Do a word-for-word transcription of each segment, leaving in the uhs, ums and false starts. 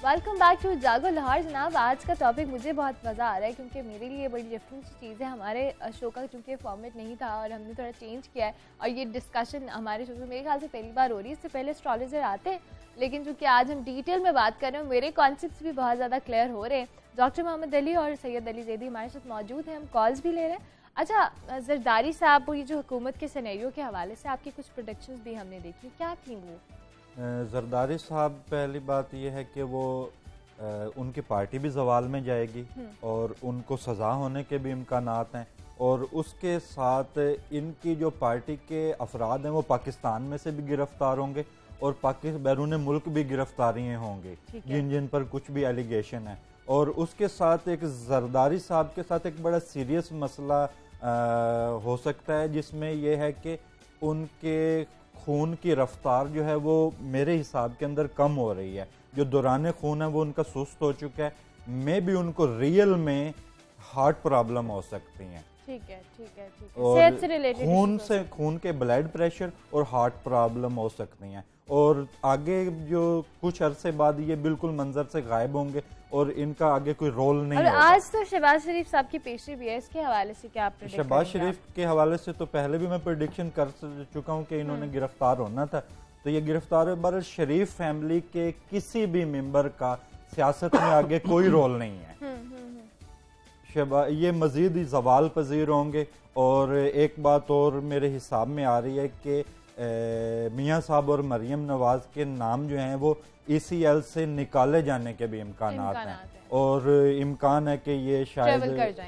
Welcome back to जागो लाहौर। जनाब, आज का टॉपिक मुझे बहुत मज़ा आ रहा है क्योंकि मेरे लिए बड़ी डिफरेंट चीज़ है। हमारे शो का चूँकि फॉर्मेट नहीं था और हमने थोड़ा चेंज किया है और ये डिस्कशन हमारे शो में मेरे ख्याल से पहली बार हो रही है। इससे पहले एस्ट्रोलॉजर आते हैं, लेकिन चूँकि आज हम डिटेल में बात कर रहे हैं, मेरे कॉन्सेप्ट्स भी बहुत ज़्यादा क्लियर हो रहे हैं। डॉक्टर मोहम्मद अली और सैयद अली जैदी हमारे साथ मौजूद हैं, हम कॉल्स भी ले रहे हैं। अच्छा जरदारी साहब, ये जो हुकूमत के सिनेरियो के हवाले से आपकी कुछ प्रोडिक्शंस भी हमने देखी, क्या थी वो? जरदारी साहब, पहली बात यह है कि वो आ, उनकी पार्टी भी जवाल में जाएगी और उनको सज़ा होने के भी इम्कानात हैं, और उसके साथ इनकी जो पार्टी के अफराद हैं वो पाकिस्तान में से भी गिरफ्तार होंगे और पाकिस्तान बैरून मुल्क भी गिरफ्तारियाँ होंगे जिन जिन पर कुछ भी एलिगेशन है। और उसके साथ एक जरदारी साहब के साथ एक बड़ा सीरियस मसला आ, हो सकता है, जिसमें यह है कि उनके खून की रफ्तार जो है वो मेरे हिसाब के अंदर कम हो रही है। जो दौरान खून है वो उनका सुस्त हो चुका है। मे भी उनको रियल में हार्ट प्रॉब्लम हो सकती हैं। ठीक है, ठीक है, ठीक है। और सेहत से रिलेटेड खून से खून के ब्लड प्रेशर और हार्ट प्रॉब्लम हो सकती हैं, और आगे जो कुछ अरसे बाद ये बिल्कुल मंजर से गायब होंगे और इनका आगे कोई रोल नहीं होगा। आज तो शहबाज शरीफ साहब की पेशी भी है, इसके हवाले से क्या आप? शहबाज शरीफ के हवाले से तो पहले भी मैं प्रेडिक्शन कर चुका हूँ कि इन्होंने गिरफ्तार होना था, तो ये गिरफ्तार है। पर शरीफ फैमिली के किसी भी मेंबर का सियासत में आगे कोई रोल नहीं है। शहबाज ये मजीद जवाल पजीर होंगे। और एक बात और मेरे हिसाब में आ रही है कि मियाँ साहब और मरियम नवाज के नाम जो हैं वो ई सी एल से निकाले जाने के भी इम्कान हैं, और इम्कान है कि ये शायद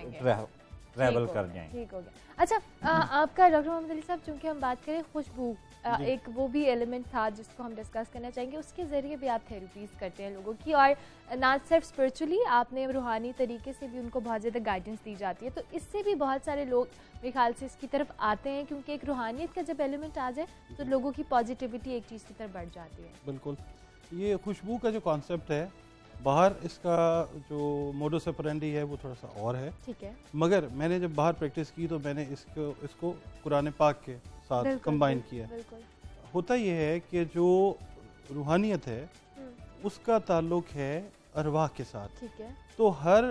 ट्रैवल कर जाएंगे। ठीक हो गया। अच्छा, आ, आपका डॉक्टर मोहम्मद अली साहब, चूंकि हम बात करें खुशबू, एक वो भी एलिमेंट था जिसको हम डिस्कस करना चाहेंगे। उसके ज़रिए भी आप थेरेपीज करते हैं लोगों की, और ना सिर्फ स्पिरिचुअली, आपने रूहानी तरीके से भी उनको बहुत ज़्यादा गाइडेंस दी जाती है। तो इससे भी बहुत सारे लोग मेरे ख्याल से इसकी तरफ आते हैं, क्योंकि एक रूहानियत का जब एलिमेंट आ जाए तो लोगों की पॉजिटिविटी एक चीज़ की तरफ बढ़ जाती है। बिल्कुल। ये खुशबू का जो कॉन्सेप्ट है, बाहर इसका जो मोडस ऑपरेंडी है वो थोड़ा सा और है, ठीक है, मगर मैंने जब बाहर प्रैक्टिस की तो मैंने इसको इसको कुरान पाक के साथ कंबाइन किया। होता यह है कि जो रूहानियत है उसका ताल्लुक है अरवाह के साथ, ठीक है। तो हर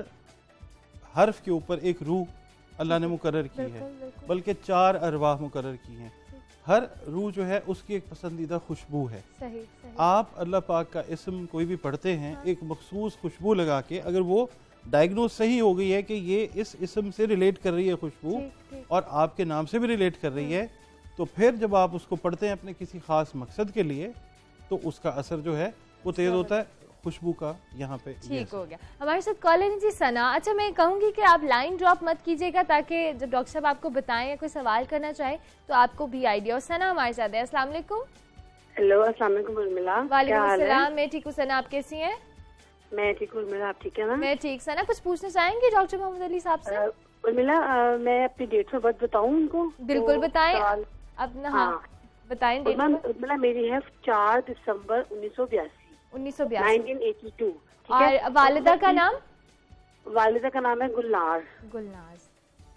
हर्फ के ऊपर एक रूह अल्लाह ने मुकर्रर की है, बल्कि चार अरवाह मुकर्रर की हैं। हर रूह जो है उसकी एक पसंदीदा खुशबू है। सही, सही। आप अल्लाह पाक का इस्म कोई भी पढ़ते हैं, हाँ। एक मखसूस खुशबू लगा के, अगर वो डायग्नोज सही हो गई है कि ये इस इस्म से रिलेट कर रही है खुशबू और आपके नाम से भी रिलेट कर रही है, तो फिर जब आप उसको पढ़ते हैं अपने किसी खास मकसद के लिए, तो उसका असर जो है वो तेज होता है खुशबू का। यहाँ पे ठीक हो गया। हमारे साथ कॉलर जी सना। अच्छा, मैं कहूँगी कि आप लाइन ड्रॉप मत कीजिएगा, ताकि जब डॉक्टर साहब आपको बताएं या कोई सवाल करना चाहे तो आपको भी आइडिया हो। सना हमारे साथ है। अस्सलाम वालेकुम। हेलो, अस्सलाम वालेकुम उर्मिला। वालेकुम अस्सलाम। मैं ठीक हूँ सना, आप कैसी हैं? मैं ठीक हूँ उर्मिला, आप ठीक है ना? मैं ठीक। सना, कुछ पूछना चाहेंगे डॉक्टर मोहम्मद अली साहब से? उर्मिला, मैं अपनी डेट ऑफ बर्थ बताऊँ उनको? बिल्कुल बताएं अपना। हाँ बताएं। उर्मिला मेरी है चार दिसंबर उन्नीस सौ बयासी उन्नीस सौ बयासी नाइनटीन एटी टू। और वालिदा का नाम? वालिदा का नाम है गुलनाज। गुलनाज।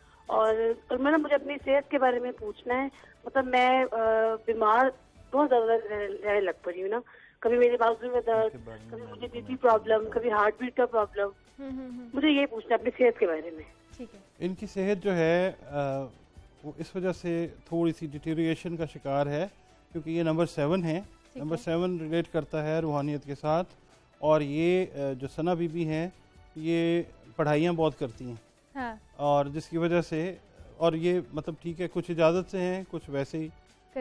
और उर्मिला, मुझे अपनी सेहत के बारे में पूछना है। मतलब मैं बीमार बहुत ज्यादा रहने लग पड़ी हूँ ना, कभी मेरे बाजू में दर्द, कभी मुझे बीपी प्रॉब्लम, कभी हार्ट बीट का प्रॉब्लम। मुझे ये पूछना है अपनी सेहत के बारे में। ठीक है। इनकी सेहत जो है आ, वो इस वजह से थोड़ी सी डिटेरिएशन का शिकार है, क्योंकि ये नंबर सेवन है। नंबर सेवन रिलेट करता है रूहानियत के साथ, और ये जो सना बीबी हैं ये पढ़ाइयाँ बहुत करती हैं, हाँ। और जिसकी वजह से, और ये मतलब ठीक है, कुछ इजाज़त से हैं, कुछ वैसे ही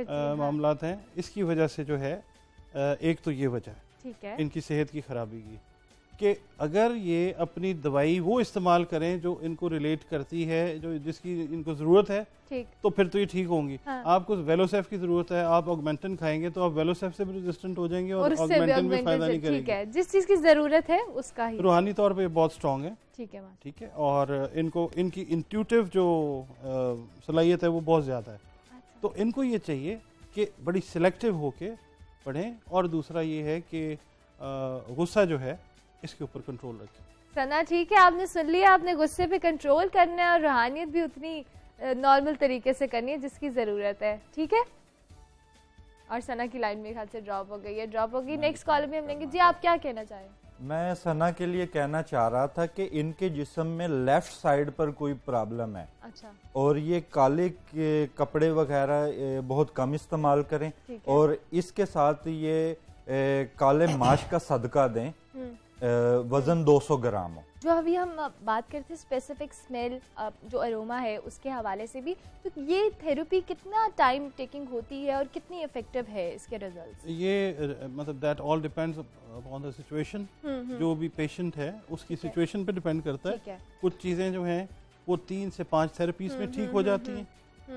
मामलात हैं। इसकी वजह से जो है आ, एक तो ये वजह है, ठीक है, इनकी सेहत की खराबी की, कि अगर ये अपनी दवाई वो इस्तेमाल करें जो इनको रिलेट करती है, जो जिसकी इनको ज़रूरत है, ठीक, तो फिर तो ये ठीक होंगी। हाँ। आपको वेलोसेफ की ज़रूरत है, आप ऑगमेंटन खाएंगे तो आप वेलोसेफ से भी रेजिस्टेंट हो जाएंगे और ऑगमेंटन भी फायदा नहीं करेगी। ठीक है, जिस चीज़ की ज़रूरत है उसका ही। रूहानी तौर पे बहुत स्ट्रॉन्ग है, ठीक है, ठीक है, और इनको इनकी इंट्यूटिव जो सलाहियत है वो बहुत ज़्यादा है। अच्छा। तो इनको ये चाहिए कि बड़ी सिलेक्टिव होके पढ़ें, और दूसरा ये है कि गुस्सा जो है इसके ऊपर कंट्रोल रखें। सना, ठीक है, आपने सुन लिया, आपने गुस्से पे कंट्रोल करना है और रूहानियत भी उतनी नॉर्मल तरीके से करनी है जिसकी ज़रूरत है, ठीक है। और सना की लाइन मेरे ख्याल से ड्रॉप हो गई है, ड्रॉप होगी। नेक्स्ट कॉल में हम लेंगे। जी, आप क्या कहना चाहें? मैं सना के लिए कहना चाह रहा था कि इनके जिस्म में लेफ्ट साइड पर कोई प्रॉब्लम है। अच्छा। और ये काले के कपड़े वगैरह बहुत कम इस्तेमाल करें और इसके साथ ये ए, काले माश का सदका दें, वजन दो सौ ग्राम हो। जो अभी हम बात करते हैं स्पेसिफिक स्मेल जो अरोमा है उसके हवाले से भी, तो ये थेरेपी कितना टाइम टेकिंग होती है और कितनी इफेक्टिव है इसके रिजल्ट्स? ये मतलब that all depends upon the situation, जो भी पेशेंट है उसकी सिचुएशन पे डिपेंड करता है। कुछ चीज़ें जो हैं वो तीन से पाँच थेरेपीज में ठीक हो जाती हैं,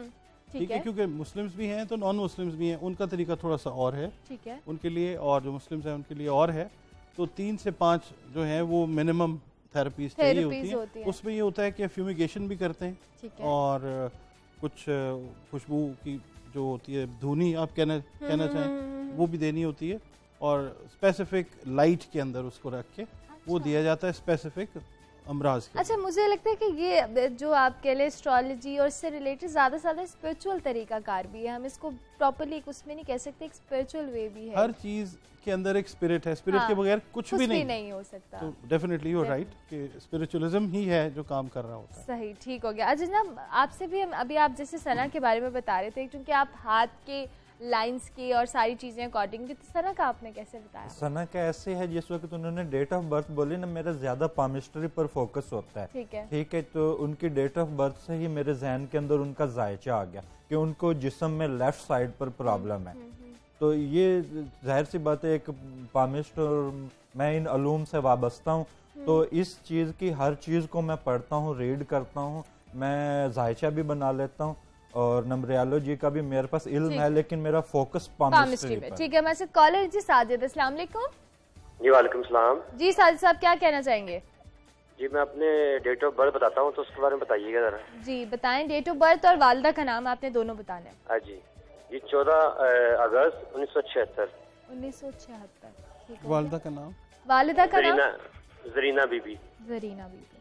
ठीक है, क्योंकि मुस्लिम्स भी हैं तो नॉन मुस्लिम्स भी हैं, उनका तरीका थोड़ा सा और है, ठीक है, उनके लिए, और जो मुस्लिम्स हैं उनके लिए और है। तो तीन से पाँच जो है वो मिनिमम थेरेपीज चाहिए होती है, होती है। उसमें ये होता है कि फ्यूमिगेशन भी करते हैं और कुछ खुशबू की जो होती है धुनी आप कहना कहना चाहें वो भी देनी होती है, और स्पेसिफिक लाइट के अंदर उसको रख के वो दिया जाता है स्पेसिफिक अमराज के। अच्छा, मुझे लगता है कि ये जो आप कह लें एस्ट्रोलॉजी और इससे रिलेटेड ज़्यादा से ज़्यादा स्पिरिचुअल तरीका कार भी है, हम इसको प्रॉपर्ली उसमें नहीं कह सकते, एक स्पिरिचुअल वे भी है। हर चीज़ के अंदर एक स्पिरिट है, स्पिरिट हाँ, के बगैर कुछ, कुछ भी नहीं, नहीं हो सकता। तो डेफिनेटली यू आर राइट कि स्पिरिचुअलिज्म ही है जो काम कर रहा होता है। सही, ठीक हो गया। अच्छा जनाब, आपसे भी हम अभी आप जैसे सना के बारे में बता रहे थे, क्योंकि आप हाथ के लाइंस की और सारी चीजें अकॉर्डिंग, तो सना का आपने कैसे बताया? सना का ऐसे है जिस वक्त उन्होंने डेट ऑफ बर्थ बोली ना, मेरा ज्यादा पामिस्ट्री पर फोकस होता है, ठीक है, ठीक है, तो उनकी डेट ऑफ बर्थ से ही मेरे जहन के अंदर उनका जायचा आ गया कि उनको जिस्म में लेफ्ट साइड पर प्रॉब्लम है। तो ये जाहिर सी बात है, एक पामिस्ट और मैं इन अलूम से वाबस्ता हूँ, तो इस चीज की हर चीज को मैं पढ़ता हूँ, रीड करता हूँ, मैं जायचा भी बना लेता हूँ, और नंबरियोलॉजी का भी मेरे पास इल्म है, लेकिन मेरा फोकस पामिस्ट्री पे। ठीक है, मैं से कॉलर जी साजिद, अस्सलाम वालेकुम। जी वालेकुम सलाम। जी साजिद साहब क्या कहना चाहेंगे? जी मैं अपने डेट ऑफ बर्थ बताता हूँ, तो उसके बारे में बताइएगा जरा। जी बताएं, डेट ऑफ बर्थ और वालिदा का नाम आपने दोनों बताना है। हाँ जी, ये चौदह अगस्त उन्नीस सौ छिहत्तर। उन्नीस सौ छिहत्तर। वालिदा का नाम? वालिदा का नाम जरीना बीबी। जरीना बीबी।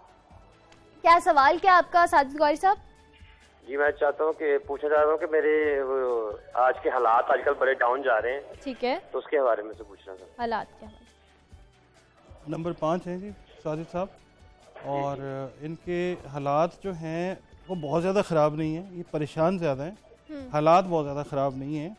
क्या सवाल क्या आपका साजिद गौरी साहब? जी मैं चाहता हूँ कि पूछना चाह रहा हूँ कि मेरे आज के हालात आजकल बड़े डाउन जा रहे हैं, ठीक है, तो उसके बारे में से पूछना था। हालात क्या? नंबर पाँच है जी साजिद साहब, और इनके हालात जो हैं वो बहुत ज़्यादा ख़राब नहीं है, ये परेशान ज़्यादा हैं, हालात बहुत ज़्यादा ख़राब नहीं है।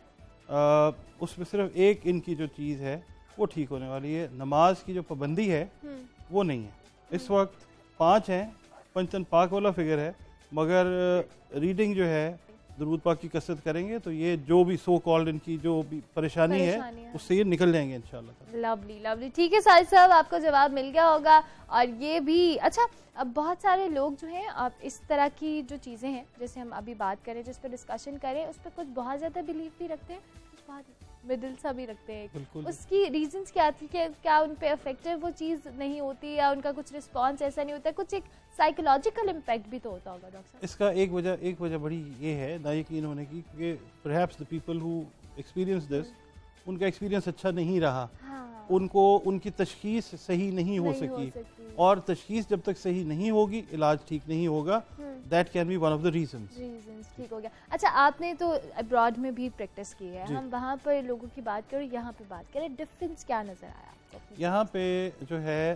उसमें सिर्फ एक इनकी जो चीज़ है वो ठीक होने वाली है, नमाज की जो पाबंदी है वो नहीं है। इस वक्त पाँच हैं, पंचन पाक वाला फिगर है, मगर रीडिंग जो है दुरूद पाक की कसरत करेंगे तो ये जो भी सो कॉल्ड इनकी जो भी परेशानी, परेशानी है उससे ये निकल जाएंगे इंशाल्लाह। लवली लवली, ठीक है साजिद साहब, आपको जवाब मिल गया होगा। और ये भी अच्छा, अब बहुत सारे लोग जो हैं आप इस तरह की जो चीज़ें हैं जैसे हम अभी बात करें, जिस पर डिस्कशन करें, उस पर कुछ बहुत ज़्यादा बिलीव भी रखते हैं, कुछ बहुत मिडिल सा भी रखते हैं। उसकी रीजंस क्या थी कि क्या उन पे इफेक्टिव वो चीज़ नहीं होती या उनका कुछ रिस्पांस ऐसा नहीं होता, कुछ एक साइकोलॉजिकल इम्पैक्ट भी तो होता होगा डॉक्टर? इसका एक वजह एक वजह बड़ी ये है ना यकीन होने की कि perhaps the people who experience this, उनका एक्सपीरियंस अच्छा नहीं रहा, हाँ। उनको उनकी तशखीस सही नहीं हो नहीं सकी, हो सकी। और तशखीस जब तक सही नहीं होगी इलाज ठीक नहीं होगा, that can be one of the reasons. Reasons ठीक हो गया। अच्छा, आपने तो अब्रॉड में भी प्रैक्टिस की है, हम वहाँ पर लोगों की बात करें, यहाँ पे बात करें, डिफरेंस क्या नजर आया आपको? यहाँ पे जो है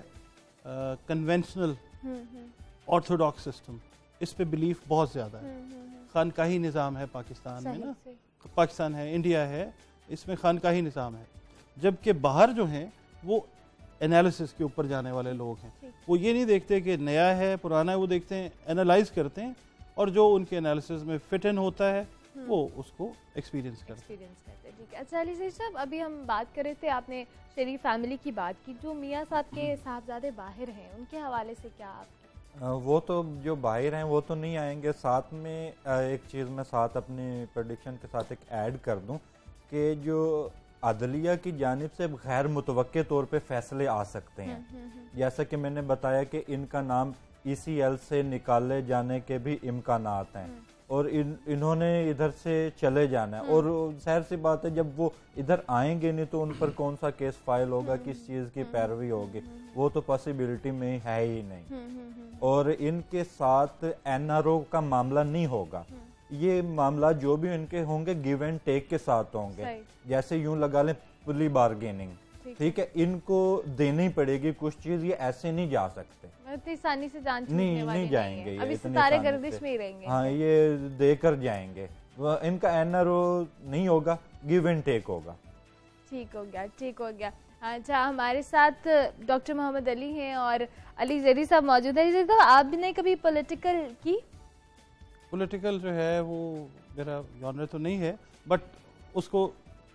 कन्वेंशनल ऑर्थोडॉक्स सिस्टम, इस पे बिलीफ बहुत ज़्यादा है। खानकाही निज़ाम है पाकिस्तान में ना, पाकिस्तान है, इंडिया है, इसमें खानकाही निज़ाम है, जबकि बाहर जो हैं वो एनालिसिस के ऊपर जाने वाले लोग हैं। वो ये नहीं देखते कि नया है पुराना है, वो देखते हैं, एनालाइज करते हैं, और जो उनके एनालिसिस में फिट इन होता है वो उसको एक्सपीरियंस करते हैं। ठीक है। अच्छा अली साहब, अभी हम बात कर रहे थे, आपने शरीफ फैमिली की बात की, जो मियाँ साहब के साहबजादे बाहर हैं, उनके हवाले से क्या आप? वो तो जो बाहर हैं वो तो नहीं आएंगे। साथ में एक चीज़ मैं साथ अपनी प्रेडिक्शन के साथ एक ऐड कर दूं कि जो अदलिया की जानिब से गैर मुतवक्के तौर पे फैसले आ सकते हैं, जैसा कि मैंने बताया कि इनका नाम ई सी एल से निकाले जाने के भी इम्कानात हैं, और इन इन्होंने इधर से चले जाना है, और जाहिर सी बात है जब वो इधर आएंगे नहीं तो उन पर कौन सा केस फाइल होगा, किस चीज़ की पैरवी होगी, वो तो पॉसिबिलिटी में है ही नहीं। और इनके साथ एन आर ओ का मामला नहीं होगा, ये मामला जो भी इनके होंगे गिव एंड टेक के साथ होंगे, जैसे यूं लगा लें पुली बार्गेनिंग, ठीक है, इनको देनी पड़ेगी कुछ चीज, ये ऐसे नहीं जा सकते, इतनी आसानी से जान नहीं नहीं जाएंगे, ये अभी इतने सारे गर्दिश में ही रहेंगे। हाँ, ये देकर जाएंगे, इनका एनआरओ नहीं होगा, गिव एंड टेक होगा। ठीक हो गया, ठीक हो गया। अच्छा, हमारे साथ डॉक्टर मोहम्मद अली हैं और अली जरी साहब मौजूद है। तो आपने कभी पॉलिटिकल की? पॉलिटिकल जो है वो मेरा जॉनर तो नहीं है, बट उसको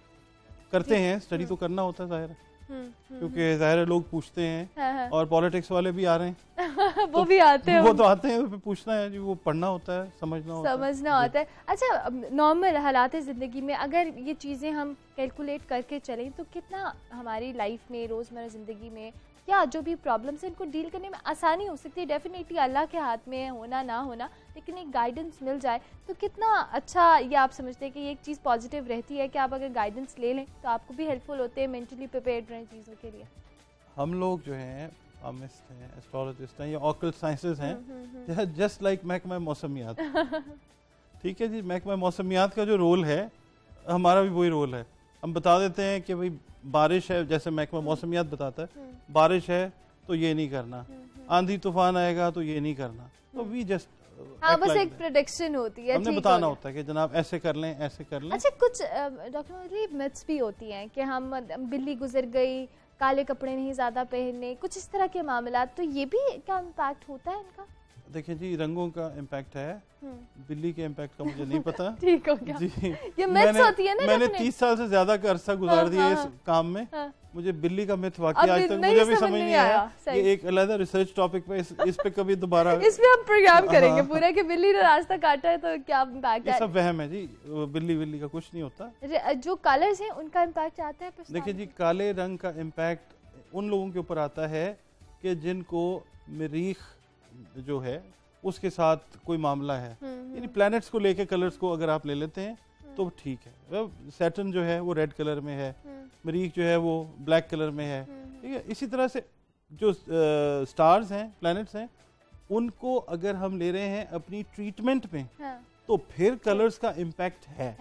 करते हैं, स्टडी तो करना होता है जाहिर है, क्योंकि जाहिर है लोग पूछते हैं। हाँ हाँ। और पॉलिटिक्स वाले भी आ रहे हैं वो तो भी आते हैं, वो तो आते हैं, पूछना है जी, वो पढ़ना होता है, समझना होता समझना होता है। अच्छा, नॉर्मल हालात ज़िंदगी में अगर ये चीज़ें हम कैलकुलेट करके चलें तो कितना हमारी लाइफ में, रोज़मर्रा ज़िंदगी में या जो भी प्रॉब्लम्स हैं इनको डील करने में आसानी हो सकती है। डेफिनेटली अल्लाह के हाथ में होना ना होना, लेकिन एक गाइडेंस मिल जाए तो कितना अच्छा ये आप समझते हैं कि ये एक चीज़ पॉजिटिव रहती है कि आप अगर गाइडेंस ले लें तो आपको भी हेल्पफुल होते हैं, मेंटली प्रिपेयर्ड रहें चीज़ों के लिए। हम लोग जो हैं फार्मिस्ट हैं, एस्ट्रोलॉजिस्ट हैं या ऑकल्ट साइंसेज हैं, जस्ट लाइक महकमा मौसमियात। ठीक है जी, महकमा मौसमियात का जो रोल है हमारा भी वही रोल है। हम बता देते हैं कि भाई बारिश है, जैसे महकमा मौसमियात बताता है बारिश है तो ये नहीं करना, आंधी तूफान आएगा तो ये नहीं करना, तो वी जस्ट हाँ, बस एक प्रेडिक्शन होती है, हमने बताना होता है कि जनाब ऐसे कर लें, ऐसे कर लें। अच्छा, कुछ डॉक्टर मिथ्स भी होती हैं कि हम बिल्ली गुजर गई, काले कपड़े नहीं ज्यादा पहनने, कुछ इस तरह के मामला, तो ये भी क्या इम्पैक्ट होता है इनका? देखिए जी, रंगों का इम्पैक्ट है, बिल्ली के इम्पैक्ट का मुझे नहीं पता। ठीक हो गया। जी, ये मिथ्स होती है ना, मैंने तीस साल से ज्यादा का अरसा गुजार दिया इस काम में, मुझे बिल्ली का मिथ वाकई आज तक मुझे भी समझ नहीं आया। ये एक अलग रिसर्च टॉपिक पे, इस, इस पे कभी दोबारा इस पे हम प्रोग्राम करेंगे पूरा कि बिल्ली ने रास्ता काटा है तो क्या इम्पैक्ट है। ये सब वहम है जी, बिल्ली बिल्ली का कुछ नहीं होता। जो कलर्स हैं उनका इम्पैक्ट आता है? देखिए जी, काले रंग का इम्पैक्ट उन लोगों के ऊपर आता है कि जिनको मरीख जो है उसके साथ कोई मामला है, यानी प्लैनेट्स को लेके कलर्स को अगर आप ले लेते हैं तो ठीक है। सैटर्न जो है वो रेड कलर में है, मरीख जो है वो ब्लैक कलर में है, ठीक है। इसी तरह से जो स्टार्स हैं, प्लैनेट्स हैं, उनको अगर हम ले रहे हैं अपनी ट्रीटमेंट में तो फिर कलर्स का इम्पैक्ट है,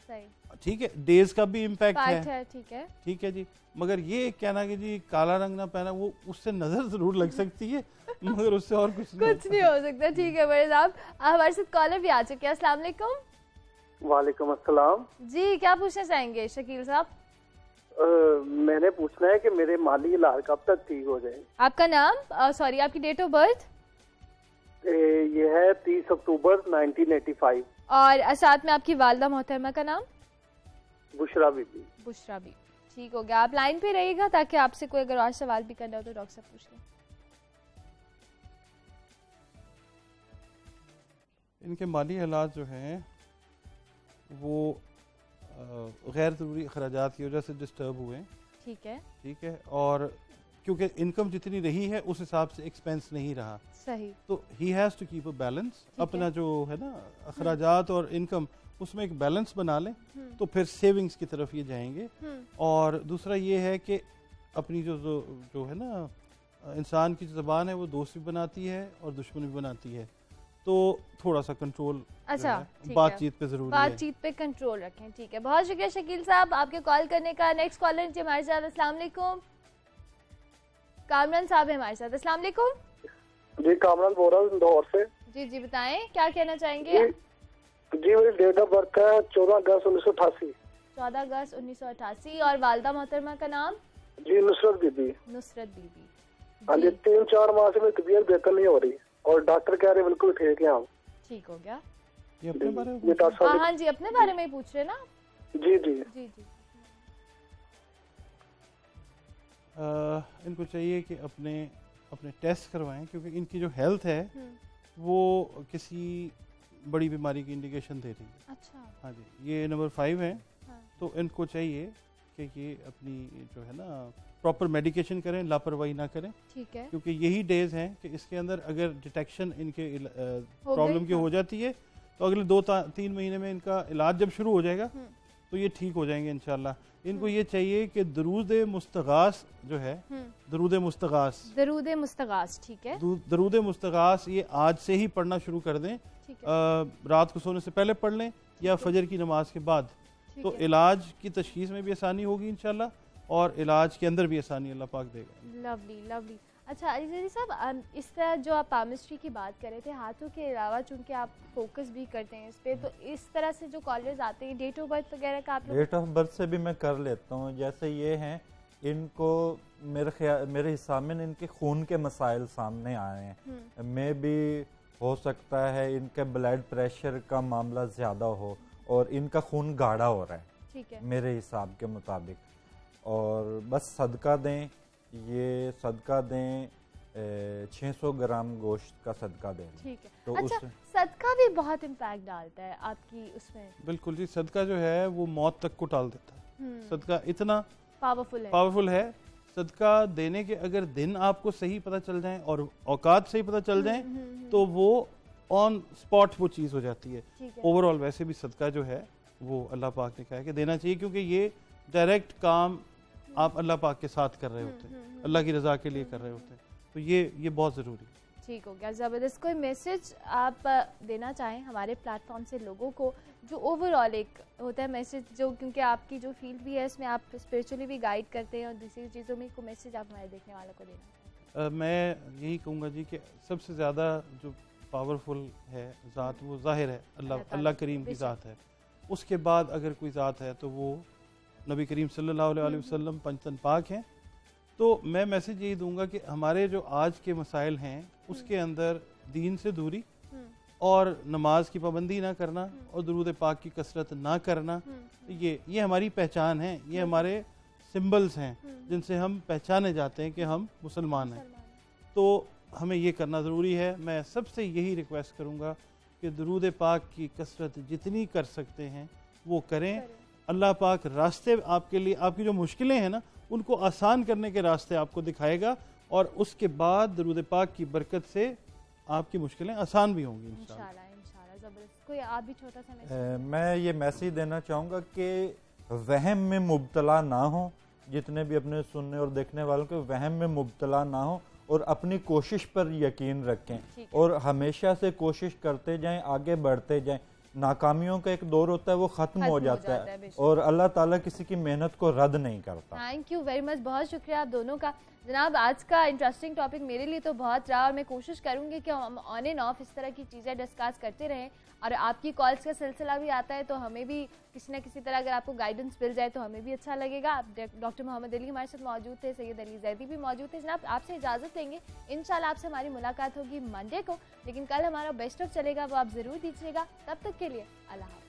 ठीक है। डेज का भी इम्पैक्ट है, ठीक है, ठीक है जी। मगर ये कहना कि जी काला रंग ना पहना, वो उससे नजर जरूर लग सकती है मगर उससे और कुछ नहीं कुछ नहीं हो सकता। ठीक है बड़े साहब, हमारे साथ कॉलर भी आ चुके हैं। अस्सलाम वालेकुम। वालेकुम अस्सलाम जी, क्या पूछना चाहेंगे शकील साहब? मैंने पूछना है कि मेरे माली इलाज कब तक ठीक हो जाए। आपका नाम, सॉरी आपकी डेट ऑफ बर्थ? ये है तीस अक्टूबर नाइनटीन एटी फाइव। और साथ में आपकी वालदा मोहतरमा का नाम? बुशरा बीबी। बुशरा बीबी, ठीक हो गया। आप लाइन पे रहिएगा ताकि आपसे कोई अगर और सवाल भी करना हो तो डॉक्टर साहब पूछ लें। इनके माली हालात जो हैं वो गैर ज़रूरी अखराजात की वजह से डिस्टर्ब हुए हैं, ठीक है, ठीक है। और क्योंकि इनकम जितनी रही है उस हिसाब से एक्सपेंस नहीं रहा, सही, तो he has to keep a balance. अपना जो है ना अखराजात और इनकम, उसमें एक बैलेंस बना लें तो फिर सेविंग्स की तरफ ये जाएंगे। और दूसरा ये है कि अपनी जो जो, जो है ना इंसान की जो ज़बान है वो दोस्त भी बनाती है और दुश्मन भी बनाती है, तो थोड़ा सा कंट्रोल, अच्छा, बातचीत पे जरूरी है, बातचीत पे कंट्रोल रखें। ठीक है, बहुत शुक्रिया शकील साहब आपके कॉल करने का। नेक्स्ट कॉलर जी हमारे साथ। अस्सलाम वालेकुम, कामरान साहब है हमारे साथ। अस्सलाम वालेकुम। जी, कामरान बोल रहा हूँ इंदौर से। जी जी, बताएं क्या कहना चाहेंगे? जी, मेरी डेट ऑफ बर्थ है चौदह अगस्त उन्नीस सौ अठासी। चौदह अगस्त उन्नीस सौ अठासी। और वालदा मोहतरमा का नाम? जी, नुसरत बीबी। नुसरत बीबी। हाँ जी, तीन चार माह से मेरी तबीयत बेहतर नहीं हो रही और डॉक्टर कह रहे बिल्कुल ठीक है आप। ठीक हो गया। ये अपने बारे में? हाँ हाँ जी, अपने बारे में ही पूछ रहे ना? जी जी जी जी। आ, इनको चाहिए कि अपने अपने टेस्ट करवाएं, क्योंकि इनकी जो हेल्थ है वो किसी बड़ी बीमारी की इंडिकेशन दे रही है। अच्छा। हाँ जी, ये नंबर फाइव है। हाँ। तो इनको चाहिए कि ये अपनी जो है ना प्रॉपर मेडिकेशन करें, लापरवाही ना करें, ठीक है, क्योंकि यही डेज हैं कि इसके अंदर अगर डिटेक्शन इनके प्रॉब्लम की हो जाती है तो अगले दो तीन महीने में इनका इलाज जब शुरू हो जाएगा तो ये ठीक हो जाएंगे इंशाल्लाह। इनको ये चाहिए कि दरूद मुस्तगास जो है, दरूद मुस्तगास दरूद मुस्तगास ठीक है, दरूद मुस्तगास ये आज से ही पढ़ना शुरू कर दें। आ, रात को सोने से पहले पढ़ लें या फजर की नमाज के बाद, तो इलाज की तशखीस में भी आसानी होगी इंशाल्लाह। और इलाज के अंदर भी आसानी अल्लाह पाक देगा। Lovely lovely. अच्छा अली साहब, इस तरह जो आप पामिस्ट्री की बात कर रहे थे, हाथों के अलावा चूंकि आप फोकस भी करते हैं इस पे, तो इस तरह से जो कॉलर्स आते हैं डेट ऑफ बर्थ वगैरह का आप लोग? डेट ऑफ बर्थ से भी मैं कर लेता हूँ। जैसे ये हैं, इनको मेरे ख्याल मेरे हिसाब में इनके खून के मसाइल सामने आए हैं। मे भी हो सकता है इनके ब्लड प्रेशर का मामला ज़्यादा हो और इनका खून गाढ़ा हो रहा है, ठीक है, मेरे हिसाब के मुताबिक। और बस सदका दें, ये सदका दें छह सौ ग्राम गोश्त का सदका दें, ठीक है। तो अच्छा, उस सदका भी बहुत इम्पैक्ट डालता है आपकी उसमें? बिल्कुल जी, सदका जो है वो मौत तक को टाल देता है। सदका इतना पावरफुल है पावरफुल है सदका देने के अगर दिन आपको सही पता चल जाएं और औकात सही पता चल जाएं तो वो ऑन स्पॉट वो चीज़ हो जाती है। ओवरऑल वैसे भी सदका जो है वो अल्लाह पाक ने कहा है कि देना चाहिए, क्योंकि ये डायरेक्ट काम आप अल्लाह पाक के साथ कर रहे होते हैं, अल्लाह की रज़ा के लिए कर रहे होते हैं, तो ये ये बहुत ज़रूरी है। ठीक हो गया, ज़बरदस्त। कोई मैसेज आप देना चाहें हमारे प्लेटफॉर्म से लोगों को, जो ओवरऑल एक होता है मैसेज, जो क्योंकि आपकी जो फील्ड भी है इसमें आप स्पिरिचुअली भी गाइड करते हैं और दूसरी चीज़ों में कोई मैसेज आप हमारे देखने वालों को देना चाहें? uh, मैं यही कहूँगा जी कि सबसे ज़्यादा जो पावरफुल है ज़ात वो ज़ाहिर है अल्लाह अल्लाह करीम की ज़ात है। उसके बाद अगर कोई ज़ात है तो वो नबी करीम सल्लल्लाहु अलैहि वसल्लम पंचतन पाक हैं। तो मैं मैसेज यही दूंगा कि हमारे जो आज के मसाइल हैं उसके अंदर दीन से दूरी और नमाज की पाबंदी ना करना और दुरूद पाक की कसरत ना करना, ये ये हमारी पहचान है, ये हमारे सिंबल्स हैं जिनसे हम पहचाने जाते हैं कि हम मुसलमान हैं। तो हमें ये करना ज़रूरी है। मैं सबसे यही रिक्वेस्ट करूँगा कि दुरूद पाक की कसरत जितनी कर सकते हैं वो करें। अल्लाह पाक रास्ते आपके लिए, आपकी जो मुश्किलें हैं ना उनको आसान करने के रास्ते आपको दिखाएगा और उसके बाद दुरूद पाक की बरकत से आपकी मुश्किलें आसान भी होंगी इंशाल्लाह। इंशाल्लाह ज़बरदस्त। कोई आप भी छोटा सा मैसेज? मैं ये मैसेज देना चाहूँगा कि वहम में मुब्तला ना हो, जितने भी अपने सुनने और देखने वालों के वहम में मुब्तला ना हो और अपनी कोशिश पर यकीन रखें और हमेशा से कोशिश करते जाएं, आगे बढ़ते जाएं। नाकामियों का एक दौर होता है वो खत्म हो जाता है, है और अल्लाह ताला किसी की मेहनत को रद्द नहीं करता। थैंक यू वेरी मच, बहुत शुक्रिया आप दोनों का। जनाब आज का इंटरेस्टिंग टॉपिक मेरे लिए तो बहुत रहा और मैं कोशिश करूंगी कि हम ऑन एंड ऑफ इस तरह की चीज़ें डिस्कस करते रहें और आपकी कॉल्स का सिलसिला भी आता है तो हमें भी किसी न किसी तरह अगर आपको गाइडेंस मिल जाए तो हमें भी अच्छा लगेगा। आप डॉक्टर मोहम्मद अली हमारे साथ मौजूद थे, सैयद अली जैदी भी मौजूद थे। जनाब आपसे इजाज़त लेंगे, इंशाल्लाह आपसे हमारी मुलाकात होगी मंडे को, लेकिन कल हमारा बेस्ट ऑफ चलेगा वो आप ज़रूर दीजिएगा। तब तक के लिए अल्लाह हाफ़िज़।